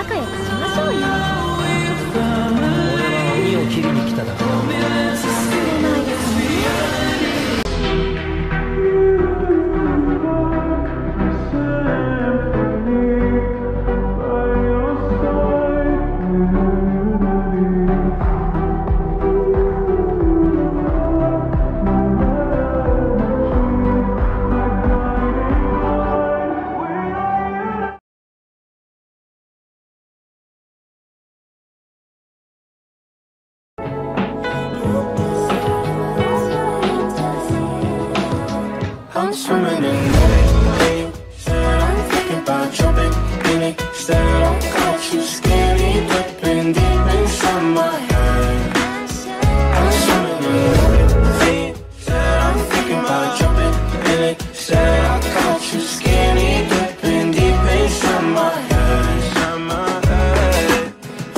仲良くしましょうよ。 俺は鬼を切りに来ただけだ。 出ないですね。 I'm swimming in it. Said I'm thinking about jumping in it. Said I got you skinny dipping deep inside my head. I'm swimming in it. Said I'm thinking about jumping in it. Said I got you skinny dipping deep inside my head. Inside my head.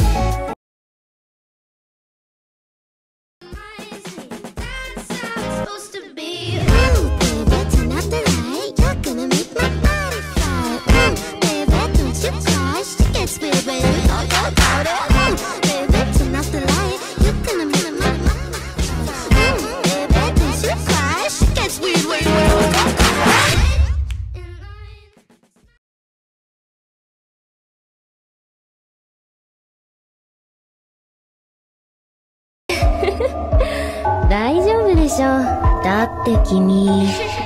Supposed to be. Ooh, baby, turn up the light. You're gonna make my body fly. Ooh, baby, don't you cry. She gets weird when we talk about it. Ooh, baby, turn up the light. You're gonna make my body fly. Ooh, baby, don't you cry. She gets weird when we talk about it. 大丈夫でしょ。だって君